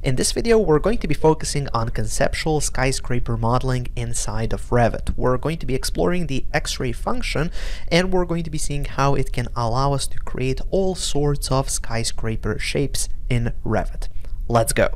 In this video, we're going to be focusing on conceptual skyscraper modeling inside of Revit. We're going to be exploring the X-ray function, and we're going to be seeing how it can allow us to create all sorts of skyscraper shapes in Revit. Let's go.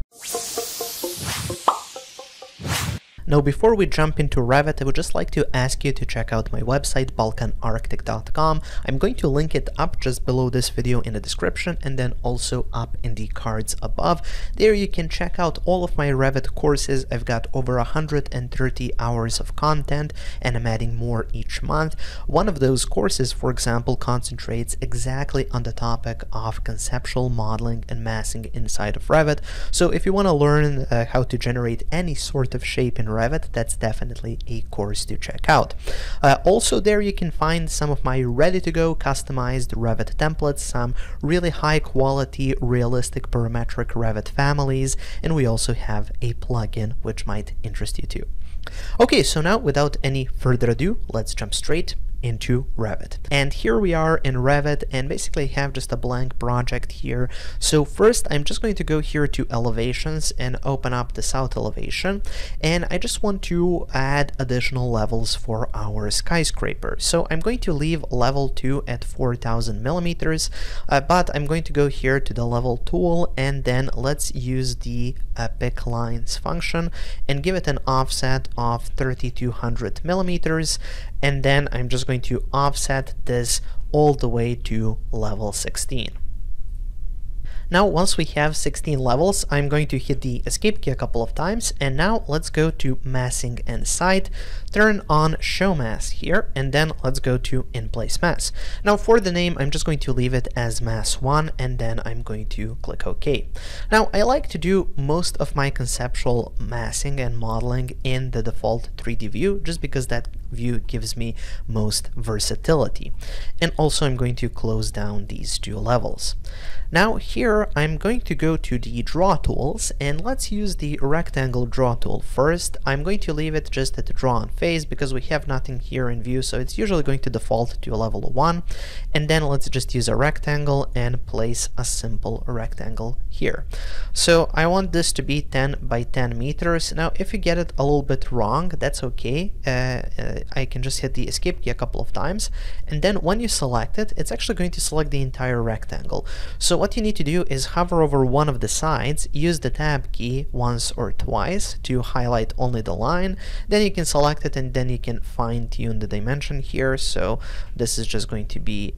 Now, before we jump into Revit, I would just like to ask you to check out my website, balkanarchitect.com. I'm going to link it up just below this video in the description and then also up in the cards above. There you can check out all of my Revit courses. I've got over 130 hours of content and I'm adding more each month. One of those courses, for example, concentrates exactly on the topic of conceptual modeling and massing inside of Revit. So if you want to learn how to generate any sort of shape in Revit, that's definitely a course to check out. Also there you can find some of my ready-to-go customized Revit templates, some really high quality realistic parametric Revit families, and we also have a plugin which might interest you too. Okay, so now without any further ado, let's jump straight into Revit. And here we are in Revit and basically have just a blank project here. So first I'm just going to go here to elevations and open up the south elevation, and I just want to add additional levels for our skyscraper. So I'm going to leave level 2 at 4000 millimeters, but I'm going to go here to the level tool and then let's use the pick lines function and give it an offset of 3200 millimeters, and then I'm just going to offset this all the way to level 16. Now, once we have 16 levels, I'm going to hit the escape key a couple of times, and now let's go to massing and site, turn on show mass here, and then let's go to in place mass. Now for the name, I'm just going to leave it as mass 1, and then I'm going to click OK. Now I like to do most of my conceptual massing and modeling in the default 3D view, just because that view gives me most versatility. And also I'm going to close down these two levels. Now here I'm going to go to the draw tools, and let's use the rectangle draw tool first. I'm going to leave it just at the draw on face because we have nothing here in view, so it's usually going to default to a level 1. And then let's just use a rectangle and place a simple rectangle here. So I want this to be 10 by 10 meters. Now if you get it a little bit wrong, that's okay. I can just hit the escape key a couple of times, and then when you select it, it's actually going to select the entire rectangle. So what you need to do is hover over one of the sides, use the tab key once or twice to highlight only the line, then you can select it and then you can fine-tune the dimension here. So this is just going to be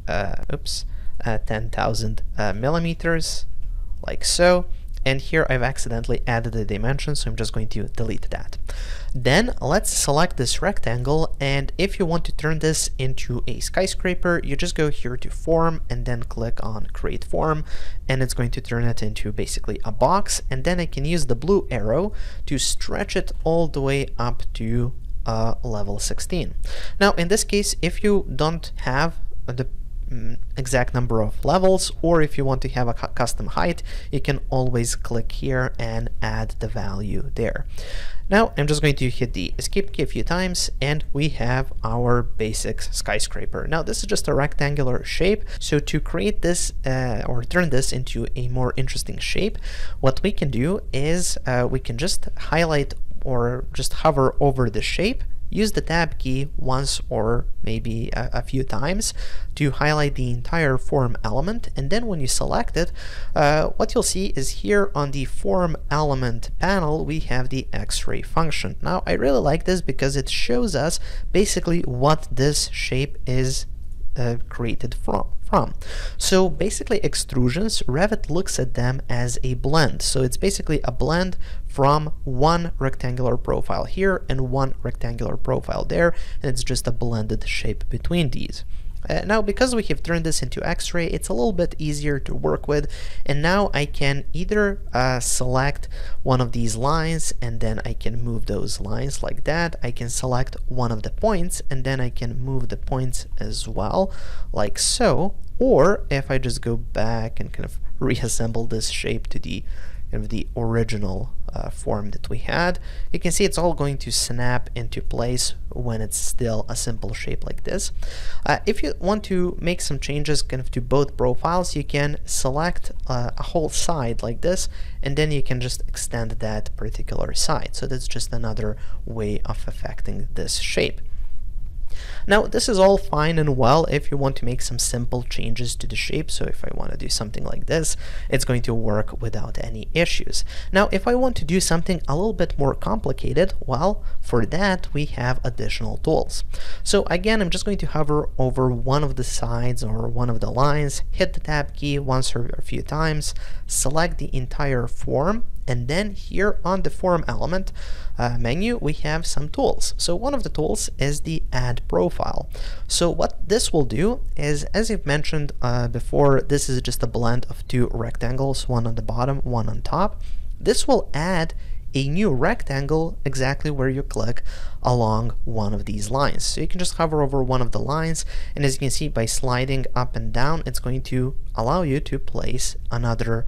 10,000 millimeters, like so. And here I've accidentally added the dimension, so I'm just going to delete that. Then let's select this rectangle, and if you want to turn this into a skyscraper, you just go here to form and then click on create form, and it's going to turn it into basically a box. And then I can use the blue arrow to stretch it all the way up to level 16. Now in this case, if you don't have the exact number of levels, or if you want to have a custom height, you can always click here and add the value there. Now I'm just going to hit the escape key a few times, and we have our basic skyscraper. Now this is just a rectangular shape, so to create this or turn this into a more interesting shape, what we can do is we can just highlight or just hover over the shape, use the tab key once or maybe a few times to highlight the entire form element, and then when you select it, what you'll see is here on the form element panel we have the X-ray function. Now I really like this because it shows us basically what this shape is created from. So basically extrusions, Revit looks at them as a blend. So it's basically a blend from one rectangular profile here and one rectangular profile there, and it's just a blended shape between these. Now because we have turned this into X-ray, it's a little bit easier to work with, and now I can either select one of these lines and then I can move those lines like that. I can select one of the points and then I can move the points as well, like so. Or if I just go back and kind of reassemble this shape to the original form that we had. You can see it's all going to snap into place when it's still a simple shape like this. If you want to make some changes kind of to both profiles, you can select a whole side like this, and then you can just extend that particular side. So that's just another way of affecting this shape. Now, this is all fine and well if you want to make some simple changes to the shape. So if I want to do something like this, it's going to work without any issues. Now, if I want to do something a little bit more complicated, well, for that, we have additional tools. So again, I'm just going to hover over one of the sides or one of the lines, hit the tab key once or a few times, select the entire form, and then here on the form element menu, we have some tools. So one of the tools is the add profile. So what this will do is, as I've mentioned before, this is just a blend of two rectangles, one on the bottom, one on top. This will add a new rectangle exactly where you click along one of these lines. So you can just hover over one of the lines, and as you can see, by sliding up and down, it's going to allow you to place another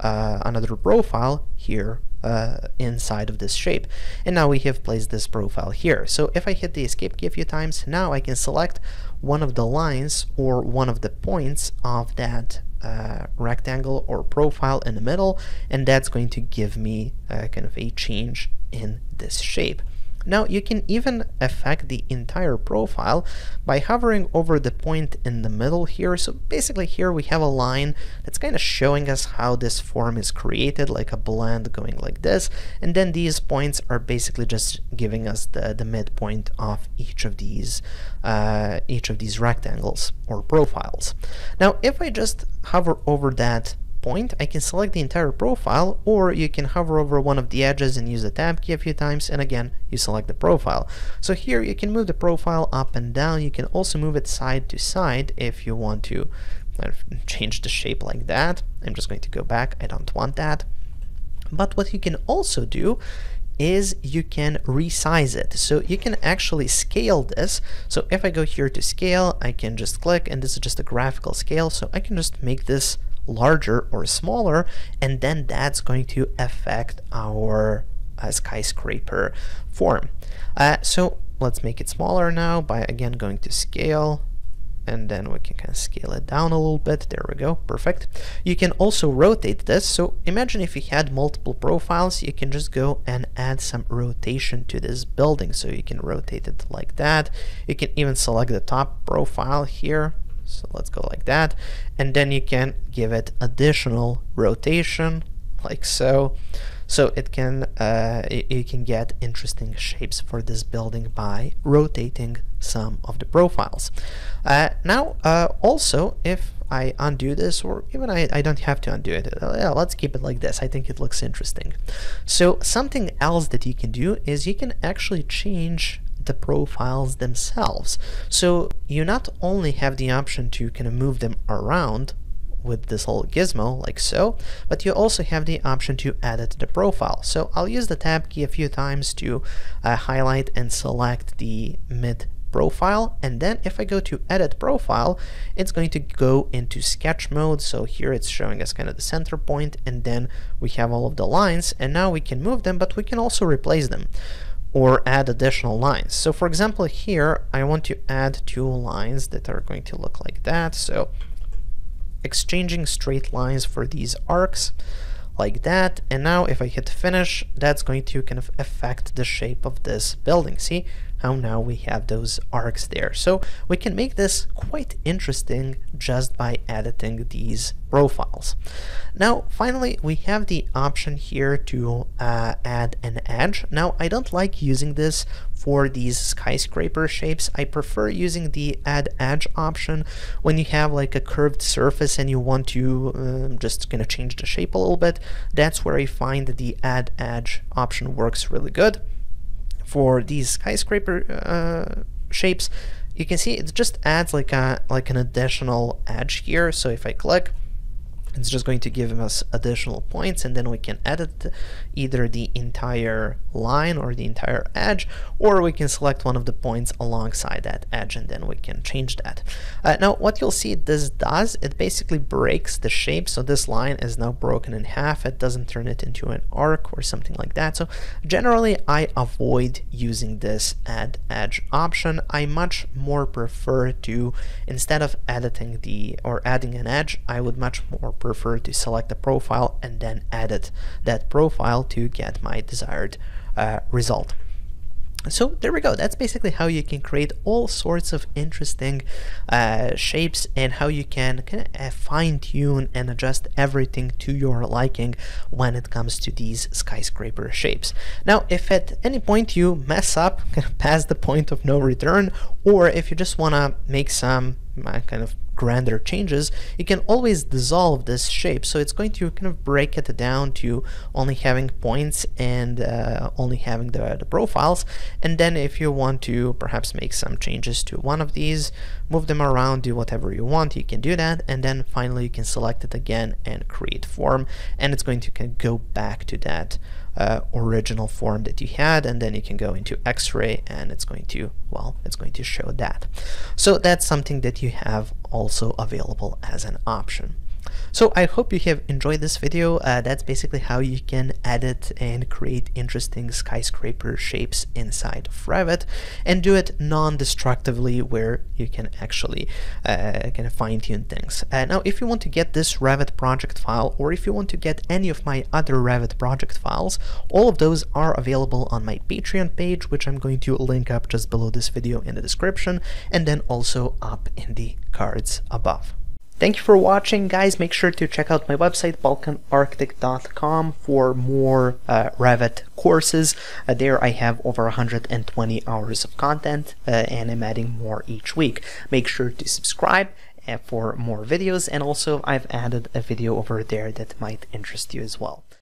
profile here inside of this shape. And now we have placed this profile here. So if I hit the escape key a few times, now I can select one of the lines or one of the points of that rectangle or profile in the middle, and that's going to give me kind of a change in this shape. Now you can even affect the entire profile by hovering over the point in the middle here. So basically here we have a line that's kind of showing us how this form is created, like a blend going like this, and then these points are basically just giving us the midpoint of each of these rectangles or profiles. Now if I just hover over that point, I can select the entire profile, or you can hover over one of the edges and use the tab key a few times, and again you select the profile. So here you can move the profile up and down. You can also move it side to side if you want to change the shape like that. I'm just going to go back, I don't want that. But what you can also do is you can resize it. So you can actually scale this. So if I go here to scale, I can just click, and this is just a graphical scale, so I can just make this larger or smaller, and then that's going to affect our skyscraper form. So let's make it smaller now by again going to scale, and then we can kind of scale it down a little bit. There we go, perfect. You can also rotate this. So imagine if you had multiple profiles, you can just go and add some rotation to this building. So you can rotate it like that. You can even select the top profile here. So let's go like that, and then you can give it additional rotation like so. So it can you can get interesting shapes for this building by rotating some of the profiles. Now also, if I undo this, or even I don't have to undo it, yeah, let's keep it like this. I think it looks interesting. So something else that you can do is you can actually change the profiles themselves. So you not only have the option to kind of move them around with this little gizmo like so, but you also have the option to edit the profile. So I'll use the tab key a few times to highlight and select the mid profile, and then if I go to edit profile, it's going to go into sketch mode. So here it's showing us kind of the center point, and then we have all of the lines, and now we can move them, but we can also replace them or add additional lines. So for example, here I want to add two lines that are going to look like that. So exchanging straight lines for these arcs like that, and now if I hit finish, that's going to kind of affect the shape of this building. See how now we have those arcs there. So we can make this quite interesting just by editing these profiles. Now finally, we have the option here to add an edge. Now I don't like using this for these skyscraper shapes. I prefer using the add edge option when you have like a curved surface and you want to just kind of change the shape a little bit. That's where I find that the add edge option works really good. For these skyscraper shapes, you can see it just adds like an additional edge here. So if I click, It's just going to give us additional points, and then we can edit either the entire line or the entire edge, or we can select one of the points alongside that edge, and then we can change that. Now what you'll see this does, it basically breaks the shape. So this line is now broken in half. It doesn't turn it into an arc or something like that. So generally I avoid using this add edge option. I much more prefer to, instead of editing or adding an edge, I would much more prefer to select a profile and then edit that profile to get my desired result. So there we go. That's basically how you can create all sorts of interesting shapes, and how you can kind of fine-tune and adjust everything to your liking when it comes to these skyscraper shapes. Now, if at any point you mess up past the point of no return, or if you just want to make some kind of grander changes, you can always dissolve this shape. So it's going to kind of break it down to only having points and only having the profiles. And then if you want to perhaps make some changes to one of these, move them around, do whatever you want, you can do that. And then finally you can select it again and create form, and it's going to kind of go back to that original form that you had, and then you can go into X-ray and it's going to, well, it's going to show that. So that's something that you have also available as an option. So I hope you have enjoyed this video. That's basically how you can edit and create interesting skyscraper shapes inside of Revit, and do it non-destructively, where you can actually kind of fine-tune things. Now, if you want to get this Revit project file, or if you want to get any of my other Revit project files, all of those are available on my Patreon page, which I'm going to link up just below this video in the description, and then also up in the cards above. Thank you for watching, guys. Make sure to check out my website, balkanarchitect.com, for more Revit courses. There I have over 120 hours of content, and I'm adding more each week. Make sure to subscribe for more videos, and also I've added a video over there that might interest you as well.